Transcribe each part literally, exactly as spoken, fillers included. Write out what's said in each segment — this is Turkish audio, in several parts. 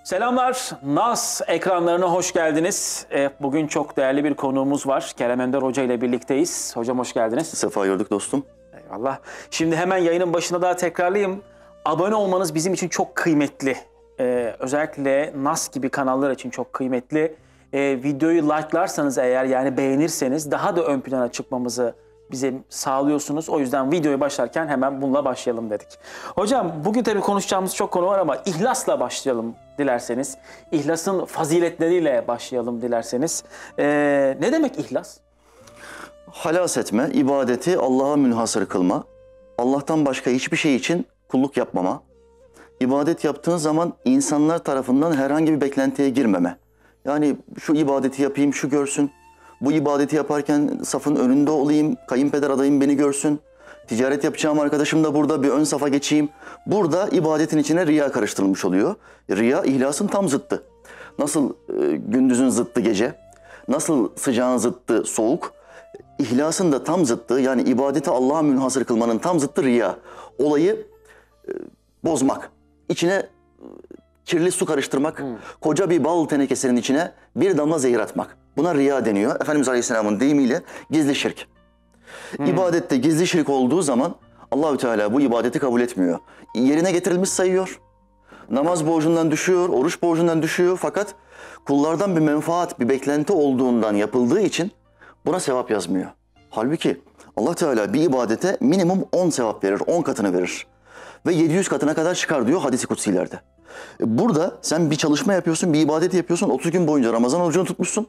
Selamlar, Naz ekranlarına hoş geldiniz. Bugün çok değerli bir konuğumuz var. Kerem Önder Hoca ile birlikteyiz. Hocam hoş geldiniz. Sefa gördük dostum. Eyvallah. Şimdi hemen yayının başında daha tekrarlayayım. Abone olmanız bizim için çok kıymetli. Ee, özellikle Naz gibi kanallar için çok kıymetli. Ee, videoyu like'larsanız eğer, yani beğenirseniz daha da ön plana çıkmamızı bize sağlıyorsunuz. O yüzden videoya başlarken hemen bununla başlayalım dedik. Hocam bugün tabii konuşacağımız çok konu var ama ihlasla başlayalım dilerseniz. İhlasın faziletleriyle başlayalım dilerseniz. Ee, ne demek ihlas? Halas etme, ibadeti Allah'a münhasır kılma, Allah'tan başka hiçbir şey için kulluk yapmama, ibadet yaptığın zaman insanlar tarafından herhangi bir beklentiye girmeme. Yani şu ibadeti yapayım, şu görsün, bu ibadeti yaparken safın önünde olayım, kayınpeder adayım beni görsün, ticaret yapacağım arkadaşım da burada, bir ön safa geçeyim. Burada ibadetin içine riya karıştırılmış oluyor. Riya ihlasın tam zıttı. Nasıl e, gündüzün zıttı gece, nasıl sıcağın zıttı soğuk, İhlasın da tam zıttı, yani ibadeti Allah'a münhasır kılmanın tam zıttı riya. Olayı e, bozmak, içine e, kirli su karıştırmak, hmm. koca bir bal tenekesinin içine bir damla zehir atmak. Buna riya deniyor. Efendimiz Aleyhisselam'ın deyimiyle gizli şirk. Hmm. İbadette gizli şirk olduğu zaman Allahü Teala bu ibadeti kabul etmiyor. Yerine getirilmiş sayıyor. Namaz borcundan düşüyor, oruç borcundan düşüyor. Fakat kullardan bir menfaat, bir beklenti olduğundan yapıldığı için buna sevap yazmıyor. Halbuki Allah Teala bir ibadete minimum on sevap verir, on katını verir. Ve yedi yüz katına kadar çıkar diyor hadis-i kutsilerde. Burada sen bir çalışma yapıyorsun, bir ibadet yapıyorsun, otuz gün boyunca Ramazan orucunu tutmuşsun.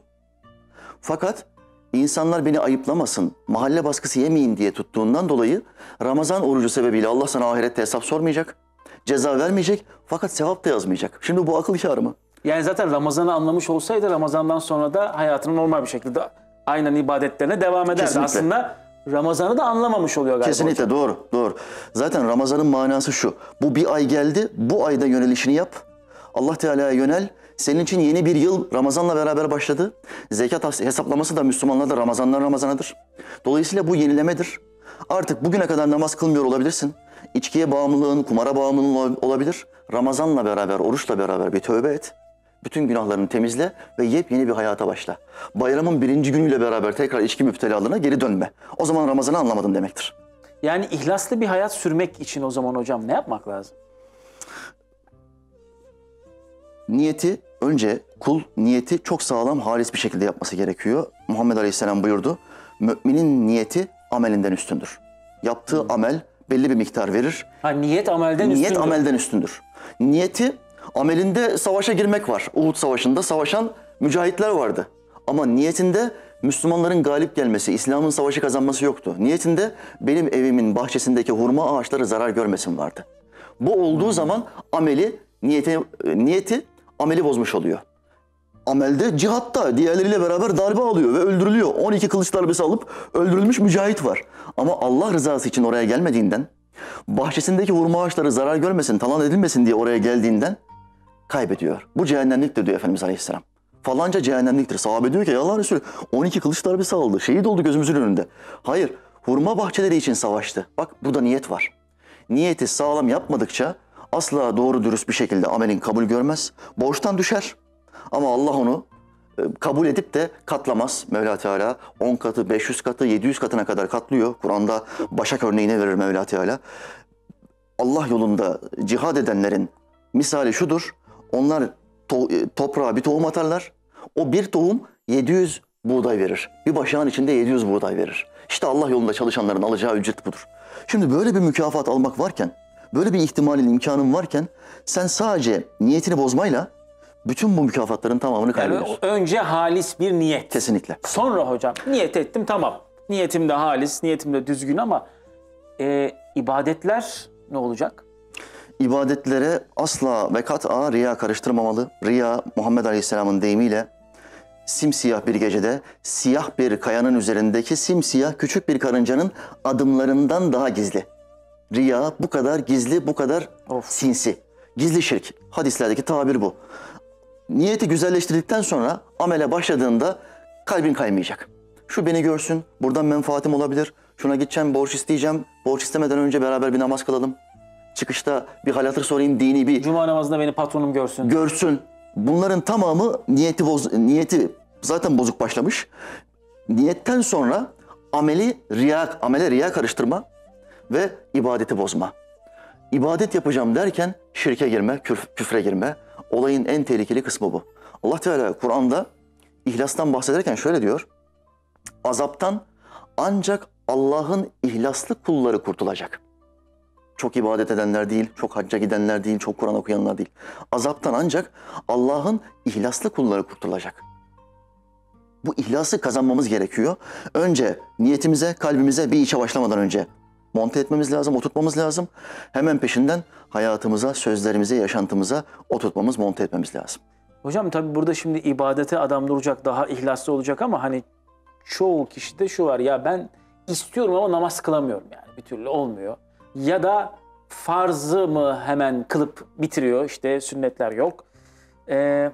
Fakat insanlar beni ayıplamasın, mahalle baskısı yemeyeyim diye tuttuğundan dolayı Ramazan orucu sebebiyle Allah sana ahirette hesap sormayacak, ceza vermeyecek, fakat sevap da yazmayacak. Şimdi bu akıl kârı mı? Yani zaten Ramazan'ı anlamış olsaydı Ramazan'dan sonra da hayatını normal bir şekilde aynen ibadetlerine devam ederdi. Kesinlikle. Aslında Ramazan'ı da anlamamış oluyor galiba. Kesinlikle hocam. Doğru, doğru. Zaten Ramazan'ın manası şu. Bu bir ay geldi, bu ayda yönelişini yap. Allah Teala'ya yönel. Senin için yeni bir yıl Ramazan'la beraber başladı. Zekat hesaplaması da Müslümanlarda Ramazan'dan Ramazan'adır. Dolayısıyla bu yenilemedir. Artık bugüne kadar namaz kılmıyor olabilirsin. İçkiye bağımlılığın, kumara bağımlılığın olabilir. Ramazan'la beraber, oruçla beraber bir tövbe et. Bütün günahlarını temizle ve yepyeni bir hayata başla. Bayramın birinci günüyle beraber tekrar içki müptelalığına geri dönme. O zaman Ramazan'ı anlamadın demektir. Yani ihlaslı bir hayat sürmek için o zaman hocam ne yapmak lazım? Niyeti, önce kul niyeti çok sağlam, halis bir şekilde yapması gerekiyor. Muhammed Aleyhisselam buyurdu, müminin niyeti amelinden üstündür. Yaptığı hmm. amel belli bir miktar verir. Ha, niyet amelden niyet üstündür. Niyet amelden üstündür. Niyeti, amelinde savaşa girmek var. Uhud Savaşı'nda savaşan mücahitler vardı. Ama niyetinde Müslümanların galip gelmesi, İslam'ın savaşı kazanması yoktu. Niyetinde benim evimin bahçesindeki hurma ağaçları zarar görmesin vardı. Bu olduğu hmm. zaman ameli, niyeti, niyeti ameli bozmuş oluyor. Amelde cihatta diğerleriyle beraber darbe alıyor ve öldürülüyor. on iki kılıç darbesi alıp öldürülmüş mücahit var. Ama Allah rızası için oraya gelmediğinden, bahçesindeki hurma ağaçları zarar görmesin, talan edilmesin diye oraya geldiğinden kaybediyor. Bu cehennemliktir diyor Efendimiz Aleyhisselam. Falanca cehennemliktir. Sahabe diyor ki Allah Resulü on iki kılıç darbesi aldı. Şehit oldu gözümüzün önünde. Hayır, hurma bahçeleri için savaştı. Bak burada niyet var. Niyeti sağlam yapmadıkça asla doğru dürüst bir şekilde amelin kabul görmez. Borçtan düşer. Ama Allah onu kabul edip de katlamaz. Mevla Teala on katı, beş yüz katı, yedi yüz katına kadar katlıyor. Kur'an'da başak örneğine verir Mevla Teala. Allah yolunda cihad edenlerin misali şudur. Onlar to toprağa bir tohum atarlar. O bir tohum yedi yüz buğday verir. Bir başağın içinde yedi yüz buğday verir. İşte Allah yolunda çalışanların alacağı ücret budur. Şimdi böyle bir mükafat almak varken, böyle bir ihtimalin, imkanın varken sen sadece niyetini bozmayla bütün bu mükafatların tamamını kaybediyorsun. Yani önce halis bir niyet. Kesinlikle. Sonra hocam niyet ettim, tamam. Niyetim de halis, niyetim de düzgün ama e, ibadetler ne olacak? İbadetlere asla ve kat'a riya karıştırmamalı. Riya, Muhammed Aleyhisselam'ın deyimiyle simsiyah bir gecede siyah bir kayanın üzerindeki simsiyah küçük bir karıncanın adımlarından daha gizli. Riya bu kadar gizli, bu kadar of. sinsi. Gizli şirk. Hadislerdeki tabir bu. Niyeti güzelleştirdikten sonra amele başladığında kalbin kaymayacak. Şu beni görsün, buradan menfaatim olabilir. Şuna gideceğim, borç isteyeceğim. Borç istemeden önce beraber bir namaz kılalım. çıkışta bir hal hatır sorayım, dini bir Cuma namazında beni patronum görsün. görsün. Bunların tamamı niyeti boz, niyeti zaten bozuk başlamış. Niyetten sonra ameli riya, amele riya karıştırma ve ibadeti bozma. İbadet yapacağım derken şirke girme, küf, küfre girme. Olayın en tehlikeli kısmı bu. Allah Teala Kur'an'da ihlastan bahsederken şöyle diyor. Azaptan ancak Allah'ın ihlaslı kulları kurtulacak. Çok ibadet edenler değil, çok hacca gidenler değil, çok Kur'an okuyanlar değil. Azaptan ancak Allah'ın ihlaslı kulları kurtulacak. Bu ihlası kazanmamız gerekiyor. Önce niyetimize, kalbimize bir işe başlamadan önce monte etmemiz lazım, oturtmamız lazım. Hemen peşinden hayatımıza, sözlerimize, yaşantımıza oturtmamız, monte etmemiz lazım. Hocam tabii burada şimdi ibadete adam duracak, daha ihlaslı olacak ama hani çoğu kişide şu var, ya ben istiyorum ama namaz kılamıyorum yani bir türlü olmuyor. Ya da farzı mı hemen kılıp bitiriyor, işte sünnetler yok. Ee,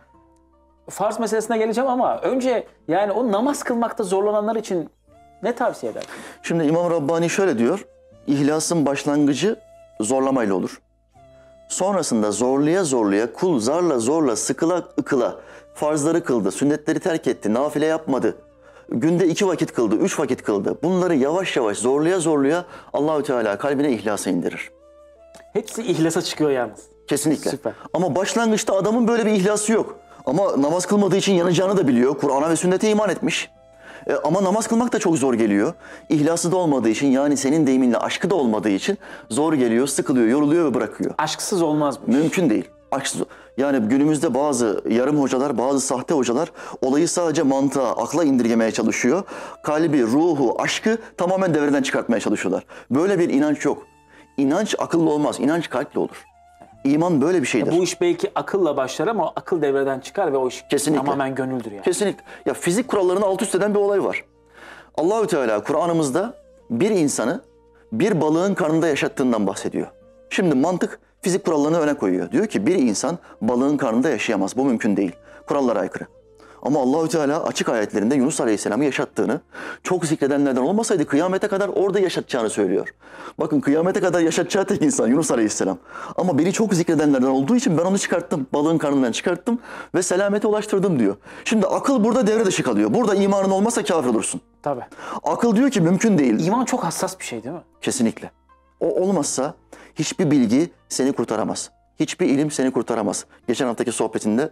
farz meselesine geleceğim ama önce yani o namaz kılmakta zorlananlar için ne tavsiye eder? Şimdi İmam Rabbani şöyle diyor, ihlasın başlangıcı zorlamayla olur. Sonrasında zorluya zorluya, kul zarla zorla, sıkıla ıkıla farzları kıldı, sünnetleri terk etti, nafile yapmadı. Günde iki vakit kıldı, üç vakit kıldı. Bunları yavaş yavaş zorluya zorluya Allahü Teala kalbine ihlası indirir. Hepsi ihlasa çıkıyor yalnız. Kesinlikle. Süper. Ama başlangıçta adamın böyle bir ihlası yok. Ama namaz kılmadığı için yanacağını da biliyor. Kur'an'a ve sünnete iman etmiş. E, ama namaz kılmak da çok zor geliyor. İhlası da olmadığı için, yani senin deyiminle aşkı da olmadığı için zor geliyor, sıkılıyor, yoruluyor ve bırakıyor. Aşksız olmaz mı? Mümkün değil. Aşksız. Yani günümüzde bazı yarım hocalar, bazı sahte hocalar olayı sadece mantığa, akla indirgemeye çalışıyor. Kalbi, ruhu, aşkı tamamen devreden çıkartmaya çalışıyorlar. Böyle bir inanç yok. İnanç akıllı olmaz, inanç kalple olur. İman böyle bir şeydir. Ya bu iş belki akılla başlar ama akıl devreden çıkar ve o iş Kesinlikle. tamamen gönüldür yani. Kesinlikle. Ya fizik kurallarını alt üst eden bir olay var. Allahü Teala Kur'an'ımızda bir insanı bir balığın karnında yaşattığından bahsediyor. Şimdi mantık fizik kurallarını öne koyuyor. Diyor ki bir insan balığın karnında yaşayamaz. Bu mümkün değil. Kurallara aykırı. Ama Allahü Teala açık ayetlerinde Yunus Aleyhisselam'ı yaşattığını, çok zikredenlerden olmasaydı kıyamete kadar orada yaşatacağını söylüyor. Bakın kıyamete kadar yaşatacağı tek insan Yunus Aleyhisselam. Ama beni çok zikredenlerden olduğu için ben onu çıkarttım. Balığın karnından çıkarttım ve selamete ulaştırdım diyor. Şimdi akıl burada devre dışı kalıyor. Burada imanın olmazsa kafir olursun. Tabii. Akıl diyor ki mümkün değil. İman çok hassas bir şey değil mi? Kesinlikle. O olmazsa hiçbir bilgi seni kurtaramaz. Hiçbir ilim seni kurtaramaz. Geçen haftaki sohbetinde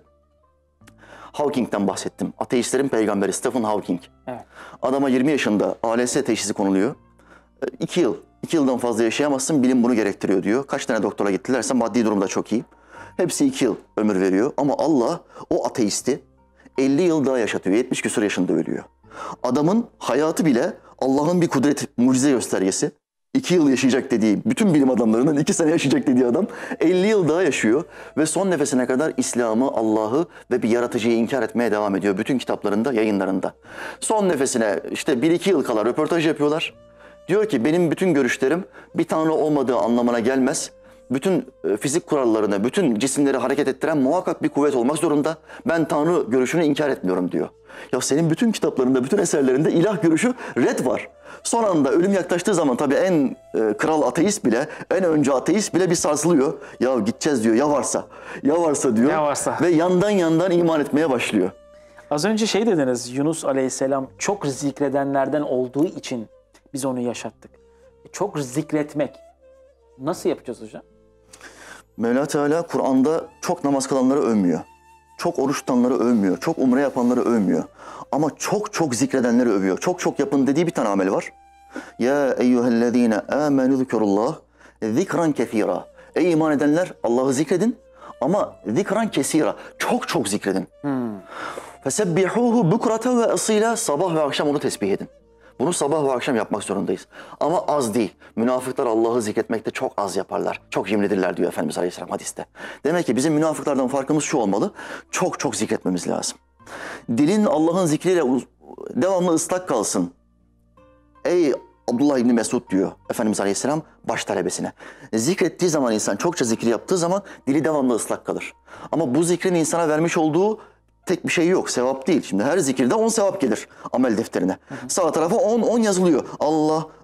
Hawking'den bahsettim. Ateistlerin peygamberi Stephen Hawking. Evet. Adama yirmi yaşında A L S teşhisi konuluyor. iki yıl, iki yıldan fazla yaşayamazsın, bilim bunu gerektiriyor diyor. Kaç tane doktora gittilerse maddi durumda çok iyi. Hepsi iki yıl ömür veriyor ama Allah o ateisti elli yıl daha yaşatıyor. yetmiş küsur yaşında ölüyor. Adamın hayatı bile Allah'ın bir kudret, mucize göstergesi. İki yıl yaşayacak dediği, bütün bilim adamlarının iki sene yaşayacak dediği adam elli yıl daha yaşıyor ve son nefesine kadar İslam'ı, Allah'ı ve bir yaratıcıyı inkar etmeye devam ediyor. Bütün kitaplarında, yayınlarında. Son nefesine işte bir iki yıl kala röportaj yapıyorlar. Diyor ki benim bütün görüşlerim bir tanrı olmadığı anlamına gelmez. Bütün fizik kurallarını, bütün cisimleri hareket ettiren muhakkak bir kuvvet olmak zorunda. Ben tanrı görüşünü inkar etmiyorum diyor. Ya senin bütün kitaplarında, bütün eserlerinde ilah görüşü red var. Son anda ölüm yaklaştığı zaman tabii en e, kral ateist bile, en önce ateist bile bir sarsılıyor. Ya gideceğiz diyor, ya varsa, ya varsa diyor. Ya varsa. Ve yandan yandan iman etmeye başlıyor. Az önce şey dediniz, Yunus Aleyhisselam çok zikredenlerden olduğu için biz onu yaşattık. Çok zikretmek. Nasıl yapacağız hocam? Mevla Teala Kur'an'da çok namaz kılanları övmüyor. Çok oruç tutanları övmüyor. Çok umre yapanları övmüyor. Ama çok çok zikredenleri övüyor. Çok çok yapın dediği bir tane amel var. Ya eyyühellezine amenu zikrullah zikran kefira. Ey iman edenler Allah'ı zikredin ama zikran kesira. Çok çok zikredin. Hmm. Fesebbihuhu bukrata ve asila. Sabah ve akşam onu tesbih edin. Bunu sabah ve akşam yapmak zorundayız. Ama az değil. Münafıklar Allah'ı zikretmekte çok az yaparlar. Çok cimridirler diyor Efendimiz Aleyhisselam hadiste. Demek ki bizim münafıklardan farkımız şu olmalı. Çok çok zikretmemiz lazım. Dilin Allah'ın zikriyle devamlı ıslak kalsın. Ey Abdullah İbni Mesud diyor Efendimiz Aleyhisselam baş talebesine. Zikrettiği zaman insan, çokça zikri yaptığı zaman dili devamlı ıslak kalır. Ama bu zikrin insana vermiş olduğu tek bir şey yok. Sevap değil. Şimdi her zikirde on sevap gelir amel defterine. Hı hı. Sağ tarafa on, on yazılıyor. Allah,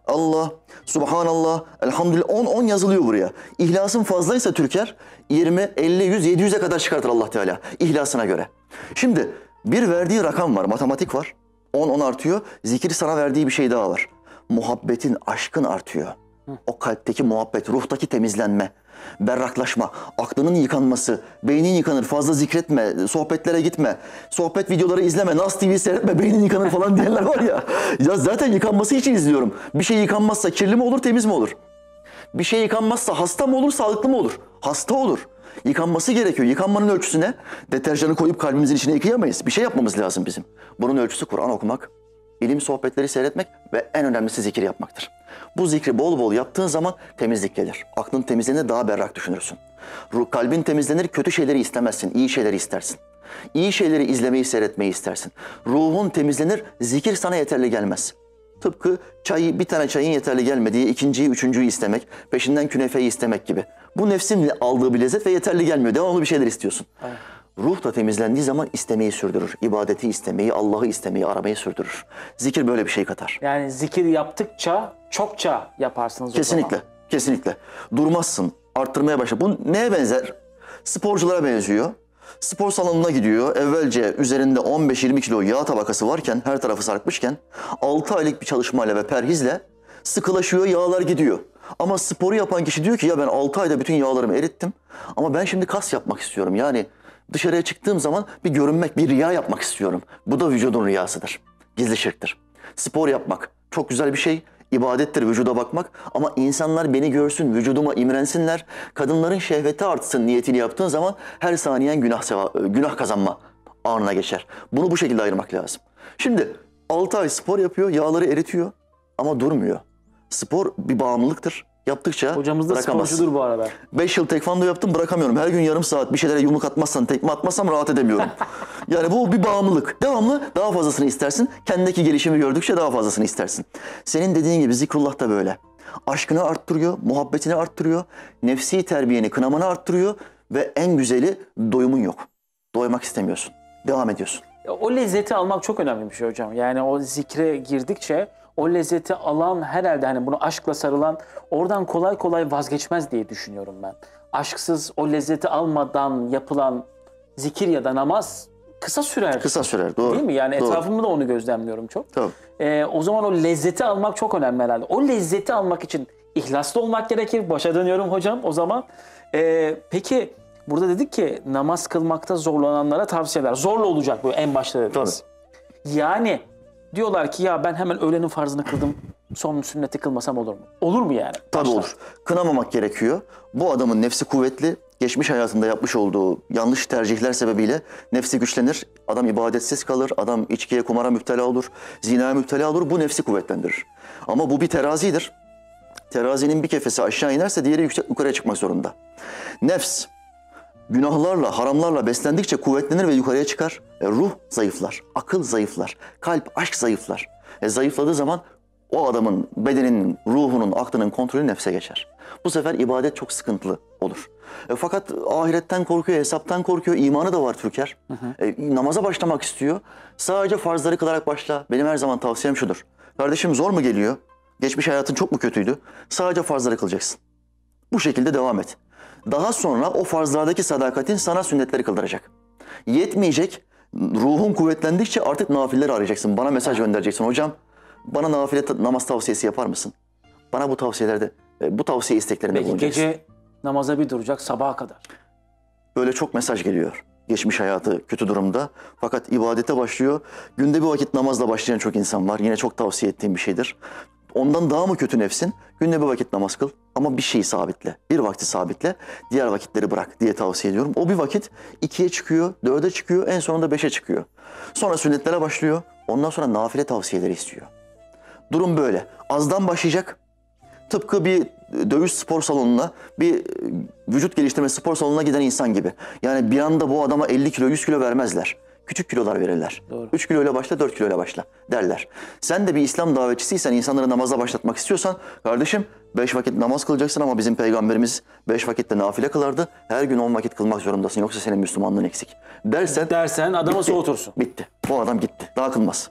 Allah, Subhanallah, Elhamdülillah on on yazılıyor buraya. İhlasın fazlaysa Türker yirmi, elli, yüz, yedi yüze kadar çıkartır Allah Teala ihlasına göre. Şimdi bir verdiği rakam var, matematik var. on on artıyor. Zikir sana verdiği bir şey daha var. Muhabbetin, aşkın artıyor. O kalpteki muhabbet, ruhtaki temizlenme, berraklaşma, aklının yıkanması, beynin yıkanır, fazla zikretme, sohbetlere gitme, sohbet videoları izleme, Nas T V seyretme, beynin yıkanır falan diyenler var ya. Ya zaten yıkanması için izliyorum. Bir şey yıkanmazsa kirli mi olur, temiz mi olur? Bir şey yıkanmazsa hasta mı olur, sağlıklı mı olur? Hasta olur. Yıkanması gerekiyor. Yıkanmanın ölçüsü ne? Deterjanı koyup kalbimizin içine yıkayamayız. Bir şey yapmamız lazım bizim. Bunun ölçüsü Kur'an okumak, ilim sohbetleri seyretmek ve en önemlisi zikir yapmaktır. Bu zikri bol bol yaptığın zaman temizlik gelir. Aklın temizlenir, daha berrak düşünürsün. Ruh, kalbin temizlenir, kötü şeyleri istemezsin, iyi şeyleri istersin. İyi şeyleri izlemeyi, seyretmeyi istersin. Ruhun temizlenir, zikir sana yeterli gelmez. Tıpkı çayı, bir tane çayın yeterli gelmediği, ikinciyi, üçüncüyü istemek, peşinden künefeyi istemek gibi. Bu nefsin aldığı bir lezzet ve yeterli gelmiyor. Devamlı bir şeyler istiyorsun. Evet. Ruh da temizlendiği zaman istemeyi sürdürür. İbadeti istemeyi, Allah'ı istemeyi, aramayı sürdürür. Zikir böyle bir şey katar. Yani zikir yaptıkça çokça yaparsınız kesinlikle, o zaman. Kesinlikle. Durmazsın, arttırmaya başla. Bu neye benzer? Sporculara benziyor. Spor salonuna gidiyor. Evvelce üzerinde on beş yirmi kilo yağ tabakası varken, her tarafı sarkmışken altı aylık bir çalışmayla ve perhizle sıkılaşıyor, yağlar gidiyor. Ama sporu yapan kişi diyor ki ya ben altı ayda bütün yağlarımı erittim ama ben şimdi kas yapmak istiyorum. Yani dışarıya çıktığım zaman bir görünmek, bir riya yapmak istiyorum. Bu da vücudun riyasıdır. Gizli şirktir. Spor yapmak çok güzel bir şey. İbadettir vücuda bakmak ama insanlar beni görsün, vücuduma imrensinler, kadınların şehveti artsın niyetiyle yaptığın zaman her saniyen günah, seva- günah kazanma anına geçer. Bunu bu şekilde ayırmak lazım. Şimdi altı ay spor yapıyor, yağları eritiyor ama durmuyor. Spor bir bağımlılıktır. Yaptıkça Hocamız da bırakamazsın. sporcudur bu arada. beş yıl tekvando yaptım, bırakamıyorum. Her gün yarım saat bir şeylere yumruk atmazsan, tekme atmazsam rahat edemiyorum. Yani bu bir bağımlılık. Devamlı daha fazlasını istersin. Kendindeki gelişimi gördükçe daha fazlasını istersin. Senin dediğin gibi zikrullah da böyle. Aşkını arttırıyor, muhabbetini arttırıyor, nefsi terbiyeni, kınamanı arttırıyor ve en güzeli doyumun yok. Doymak istemiyorsun. Devam ediyorsun. O lezzeti almak çok önemli bir şey hocam. Yani o zikre girdikçe o lezzeti alan herhalde hani bunu aşkla sarılan oradan kolay kolay vazgeçmez diye düşünüyorum ben. Aşksız o lezzeti almadan yapılan zikir ya da namaz kısa sürer. Kısa sürer, doğru. Değil mi? Yani doğru. etrafımda da onu gözlemliyorum çok. Tabii. Ee, o zaman o lezzeti almak çok önemli herhalde. O lezzeti almak için ihlaslı olmak gerekir. Başa dönüyorum hocam o zaman. Ee, peki burada dedik ki namaz kılmakta zorlananlara tavsiyeler. Zorla olacak bu en başta dediniz. Tabii. Yani diyorlar ki ya ben hemen öğlenin farzını kıldım, son sünneti kılmasam olur mu? Olur mu yani? Tabii Başlar. olur. Kınamamak gerekiyor. Bu adamın nefsi kuvvetli, geçmiş hayatında yapmış olduğu yanlış tercihler sebebiyle nefsi güçlenir. Adam ibadetsiz kalır, adam içkiye, kumara müptela olur, zinaya müptela olur. Bu nefsi kuvvetlendirir. Ama bu bir terazidir. Terazinin bir kefesi aşağı inerse diğeri yüksek, yukarıya çıkmak zorunda. Nefs günahlarla, haramlarla beslendikçe kuvvetlenir ve yukarıya çıkar. E, ruh zayıflar, akıl zayıflar, kalp, aşk zayıflar. E, zayıfladığı zaman o adamın bedeninin, ruhunun, aklının kontrolü nefse geçer. Bu sefer ibadet çok sıkıntılı olur. E, fakat ahiretten korkuyor, hesaptan korkuyor, imanı da var Türker. Hı hı. E, namaza başlamak istiyor. Sadece farzları kılarak başla. Benim her zaman tavsiyem şudur. Kardeşim zor mu geliyor? Geçmiş hayatın çok mu kötüydü? Sadece farzları kılacaksın. Bu şekilde devam et. Daha sonra o farzlardaki sadakatin sana sünnetleri kıldıracak. Yetmeyecek, ruhun kuvvetlendikçe artık nafilleri arayacaksın. Bana mesaj göndereceksin. Hocam bana nafile namaz tavsiyesi yapar mısın? Bana bu tavsiyelerde, bu tavsiye isteklerinde Peki bulunacaksın. gece namaza bir duracak sabaha kadar. Böyle çok mesaj geliyor. Geçmiş hayatı kötü durumda. Fakat ibadete başlıyor. Günde bir vakit namazla başlayan çok insan var. Yine çok tavsiye ettiğim bir şeydir. Ondan daha mı kötü nefsin? Günde bir vakit namaz kıl ama bir şeyi sabitle. Bir vakti sabitle, diğer vakitleri bırak diye tavsiye ediyorum. O bir vakit ikiye çıkıyor, dörde çıkıyor, en sonunda beşe çıkıyor. Sonra sünnetlere başlıyor, ondan sonra nafile tavsiyeleri istiyor. Durum böyle. Azdan başlayacak. Tıpkı bir dövüş spor salonuna, bir vücut geliştirme spor salonuna giden insan gibi. Yani bir anda bu adama elli kilo, yüz kilo vermezler. Küçük kilolar verirler. Doğru. üç kiloyla başla, dört kiloyla başla derler. Sen de bir İslam davetçisiysen, insanları namaza başlatmak istiyorsan, kardeşim beş vakit namaz kılacaksın ama bizim peygamberimiz beş vakitte nafile kılardı. Her gün on vakit kılmak zorundasın yoksa senin Müslümanlığın eksik. Dersen, Dersen adamı bitti, soğutursun. Bitti. Bu adam gitti. Daha kılmaz.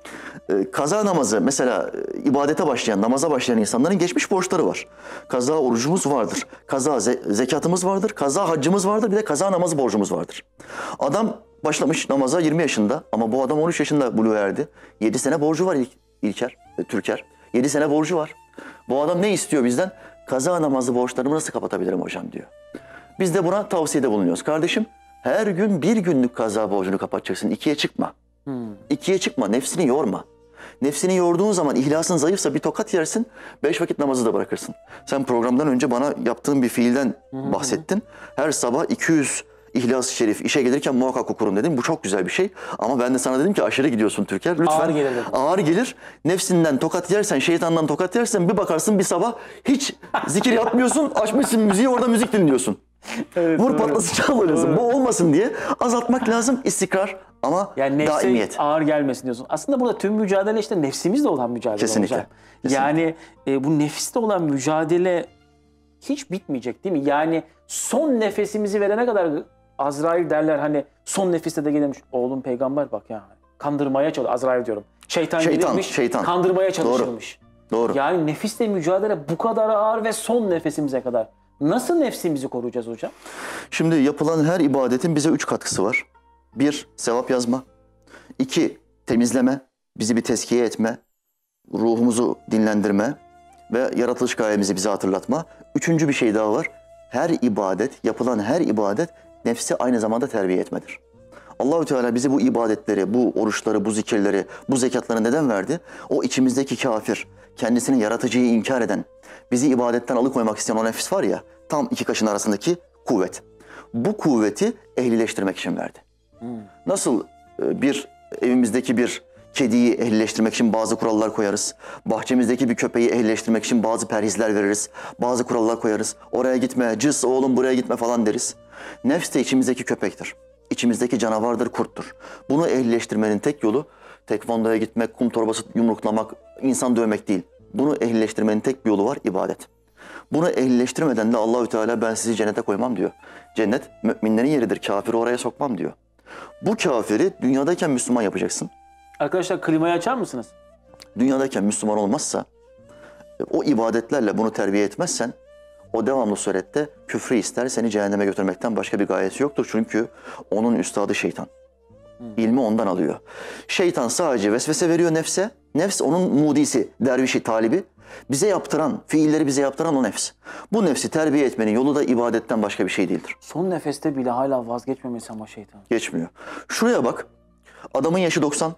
Ee, kaza namazı mesela e, ibadete başlayan, namaza başlayan insanların geçmiş borçları var. Kaza orucumuz vardır. Kaza ze- zekatımız vardır. Kaza haccımız vardır. Bir de kaza namazı borcumuz vardır. Adam başlamış namaza yirmi yaşında ama bu adam on üç yaşında buluğa erdi. yedi sene borcu var İlk, İlker, e, Türker. yedi sene borcu var. Bu adam ne istiyor bizden? Kaza namazı borçlarımı nasıl kapatabilirim hocam diyor. Biz de buna tavsiyede bulunuyoruz. Kardeşim her gün bir günlük kaza borcunu kapatacaksın. İkiye çıkma. Hmm. İkiye çıkma. Nefsini yorma. Nefsini yorduğun zaman ihlasın zayıfsa bir tokat yersin. Beş vakit namazı da bırakırsın. Sen programdan önce bana yaptığın bir fiilden hmm. bahsettin. Her sabah iki yüz İhlas-ı Şerif işe gelirken muhakkak okurum dedim. Bu çok güzel bir şey. Ama ben de sana dedim ki aşırı gidiyorsun Türker. Lütfen. Ağır gelir dedim. Ağır gelir. Nefsinden tokat yersen, şeytandan tokat yersen bir bakarsın bir sabah hiç zikir yapmıyorsun. Açmışsın müziği, orada müzik dinliyorsun. Evet, vur patlasın çalıyorsun. Bu olmasın diye azaltmak lazım. İstikrar ama yani nefse daimiyet. ağır gelmesin diyorsun. Aslında burada tüm mücadele işte nefsimizle olan mücadele Kesinlikle. olacak. Kesinlikle. Yani e, bu nefisle olan mücadele hiç bitmeyecek değil mi? Yani son nefesimizi verene kadar Azrail derler hani son nefeste de gelirmiş. Oğlum peygamber bak ya. Kandırmaya çalışıyor. Azrail diyorum. Şeytan, şeytan gelirmiş. Şeytan. Kandırmaya çalışılmış. Doğru. Doğru. Yani nefisle mücadele bu kadar ağır ve son nefesimize kadar. Nasıl nefsimizi koruyacağız hocam? Şimdi yapılan her ibadetin bize üç katkısı var. Bir, sevap yazma. İki, temizleme. Bizi bir tezkiye etme. Ruhumuzu dinlendirme. Ve yaratılış gayemizi bize hatırlatma. Üçüncü bir şey daha var. Her ibadet, yapılan her ibadet nefsi aynı zamanda terbiye etmedir. Allahü Teala bize bu ibadetleri, bu oruçları, bu zikirleri, bu zekatları neden verdi? O içimizdeki kafir, kendisini yaratıcıyı inkar eden, bizi ibadetten alıkoymak isteyen o nefis var ya, tam iki kaşın arasındaki kuvvet. Bu kuvveti ehlileştirmek için verdi. Hmm. Nasıl bir evimizdeki bir kediyi ehlileştirmek için bazı kurallar koyarız. Bahçemizdeki bir köpeği ehlileştirmek için bazı perhizler veririz. Bazı kurallar koyarız. Oraya gitme, cız oğlum buraya gitme falan deriz. Nefs de içimizdeki köpektir. İçimizdeki canavardır, kurttur. Bunu ehlileştirmenin tek yolu tekvandoya gitmek, kum torbası yumruklamak, insan dövmek değil. Bunu ehlileştirmenin tek bir yolu var, ibadet. Bunu ehlileştirmeden de Allahü Teala ben sizi cennete koymam diyor. Cennet müminlerin yeridir, kafiri oraya sokmam diyor. Bu kafiri dünyadayken Müslüman yapacaksın. Arkadaşlar klimayı açar mısınız? Dünyadayken Müslüman olmazsa, o ibadetlerle bunu terbiye etmezsen, o devamlı surette küfrü ister, seni cehenneme götürmekten başka bir gayesi yoktur. Çünkü onun üstadı şeytan. Hmm. İlmi ondan alıyor. Şeytan sadece vesvese veriyor nefse. Nefs onun mudisi, dervişi, talibi. Bize yaptıran, fiilleri bize yaptıran o nefs. Bu nefsi terbiye etmenin yolu da ibadetten başka bir şey değildir. Son nefeste bile hala vazgeçmemesi ama şeytan. Geçmiyor. Şuraya bak. Adamın yaşı doksan.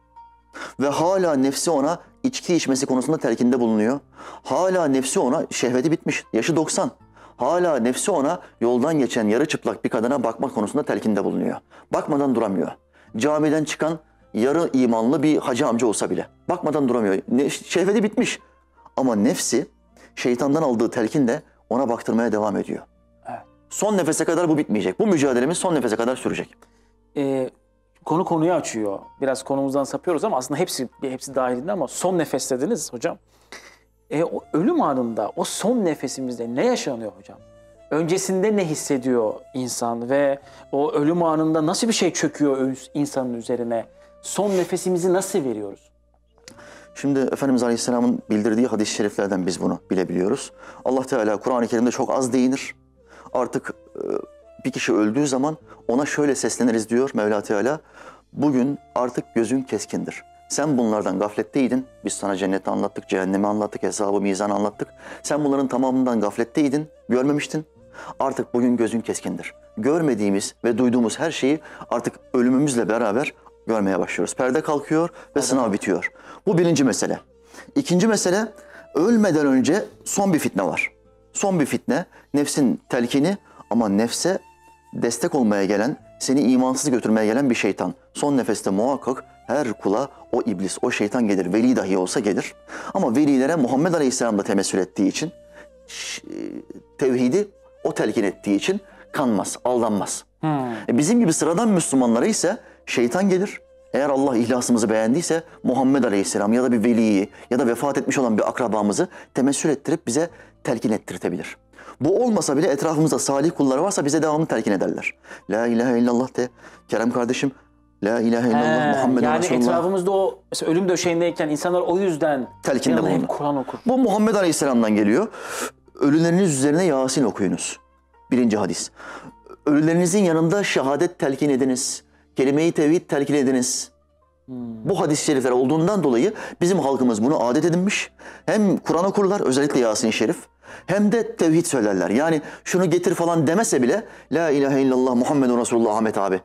Ve hala nefsi ona içki içmesi konusunda telkinde bulunuyor. Hala nefsi ona şehveti bitmiş. Yaşı doksan. Hala nefsi ona yoldan geçen yarı çıplak bir kadına bakmak konusunda telkinde bulunuyor. Bakmadan duramıyor. Camiden çıkan yarı imanlı bir hacı amca olsa bile. Bakmadan duramıyor. Ne, şehveti bitmiş. Ama nefsi şeytandan aldığı telkinle ona baktırmaya devam ediyor. Evet. Son nefese kadar bu bitmeyecek. Bu mücadelemiz son nefese kadar sürecek. Ee, konu konuyu açıyor. Biraz konumuzdan sapıyoruz ama aslında hepsi hepsi dahilinde ama son nefes dediniz hocam. E, o ölüm anında, o son nefesimizde ne yaşanıyor hocam? Öncesinde ne hissediyor insan ve o ölüm anında nasıl bir şey çöküyor insanın üzerine? Son nefesimizi nasıl veriyoruz? Şimdi Efendimiz Aleyhisselam'ın bildirdiği hadis-i şeriflerden biz bunu bilebiliyoruz. Allah Teala Kur'an-ı Kerim'de çok az değinir. Artık bir kişi öldüğü zaman ona şöyle sesleniriz diyor Mevla Teala. Bugün artık gözün keskindir. Sen bunlardan gafletteydin. Biz sana cenneti anlattık, cehennemi anlattık, hesabı, mizanı anlattık. Sen bunların tamamından gafletteydin, görmemiştin. Artık bugün gözün keskindir. Görmediğimiz ve duyduğumuz her şeyi artık ölümümüzle beraber görmeye başlıyoruz. Perde kalkıyor ve evet. Sınav bitiyor. Bu birinci mesele. İkinci mesele, ölmeden önce son bir fitne var. Son bir fitne, nefsin telkini ama nefse destek olmaya gelen, seni imansız götürmeye gelen bir şeytan. Son nefeste muhakkak her kula o iblis, o şeytan gelir. Veli dahi olsa gelir. Ama velilere Muhammed Aleyhisselam da temessül ettiği için, tevhidi o telkin ettiği için kanmaz, aldanmaz. Hmm. Bizim gibi sıradan Müslümanlara ise şeytan gelir. Eğer Allah ihlasımızı beğendiyse Muhammed Aleyhisselam ya da bir veliyi ya da vefat etmiş olan bir akrabamızı temessül ettirip bize telkin ettirtebilir. Bu olmasa bile etrafımızda salih kullar varsa bize devamlı telkin ederler. La ilahe illallah de. Kerem kardeşim La ilahe illallah He, Muhammeden yani Resulullah. etrafımızda o mesela ölüm döşeğindeyken insanlar o yüzden Telkinde yanına hep bulunur. Kur'an okur. Bu Muhammed Aleyhisselam'dan geliyor. Ölüleriniz üzerine Yasin okuyunuz. Birinci hadis. Ölülerinizin yanında şehadet telkin ediniz. Kelime-i tevhid telkin ediniz. Bu hadis-i şerifler olduğundan dolayı bizim halkımız bunu adet edinmiş. Hem Kur'an okurlar, özellikle Yasin-i Şerif, hem de tevhid söylerler. Yani şunu getir falan demese bile La ilahe illallah Muhammedun Resulullah Ahmet abi.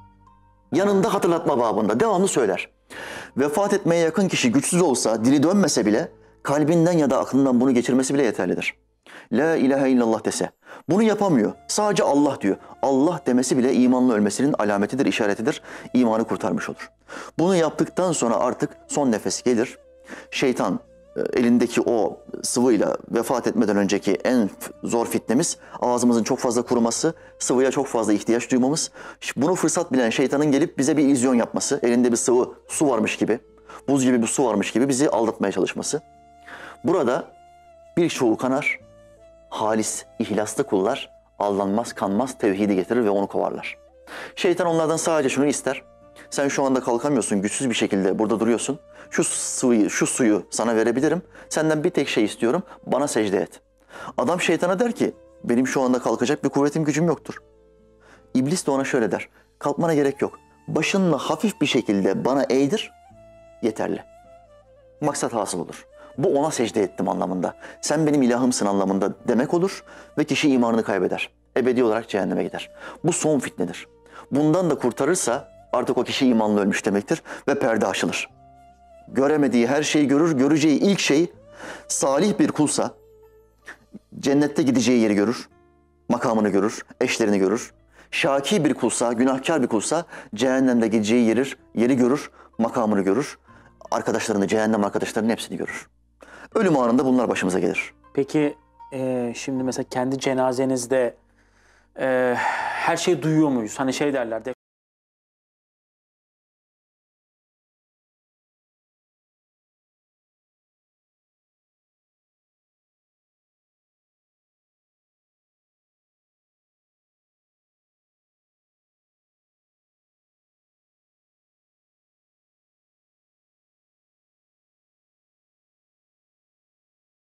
Yanında hatırlatma babında devamlı söyler. Vefat etmeye yakın kişi güçsüz olsa, dili dönmese bile kalbinden ya da aklından bunu geçirmesi bile yeterlidir. La ilahe illallah dese. Bunu yapamıyor. Sadece Allah diyor. Allah demesi bile imanlı ölmesinin alametidir, işaretidir. İmanı kurtarmış olur. Bunu yaptıktan sonra artık son nefes gelir. Şeytan elindeki o sıvıyla vefat etmeden önceki en zor fitnemiz ağzımızın çok fazla kuruması, sıvıya çok fazla ihtiyaç duymamız. Bunu fırsat bilen şeytanın gelip bize bir illüzyon yapması, elinde bir sıvı su varmış gibi, buz gibi bir su varmış gibi bizi aldatmaya çalışması. Burada birçoğu kanar, halis, ihlaslı kullar aldanmaz, kanmaz, tevhidi getirir ve onu kovarlar. Şeytan onlardan sadece şunu ister. Sen şu anda kalkamıyorsun, güçsüz bir şekilde burada duruyorsun. Şu sıvıyı, şu suyu sana verebilirim. Senden bir tek şey istiyorum, bana secde et. Adam şeytana der ki, benim şu anda kalkacak bir kuvvetim, gücüm yoktur. İblis de ona şöyle der, kalkmana gerek yok. Başınla hafif bir şekilde bana eğdir, yeterli. Maksat hasıl olur. Bu ona secde ettim anlamında. Sen benim ilahımsın anlamında demek olur ve kişi imanını kaybeder. Ebedi olarak cehenneme gider. Bu son fitnedir. Bundan da kurtarırsa artık o kişi imanlı ölmüş demektir ve perde açılır. Göremediği her şeyi görür, göreceği ilk şey salih bir kulsa cennette gideceği yeri görür, makamını görür, eşlerini görür. Şaki bir kulsa, günahkar bir kulsa cehennemde gideceği yeri, yeri görür, makamını görür. Arkadaşlarını, cehennem arkadaşlarının hepsini görür. Ölüm anında bunlar başımıza gelir. Peki e, şimdi mesela kendi cenazenizde e, her şeyi duyuyor muyuz? Hani şey derler,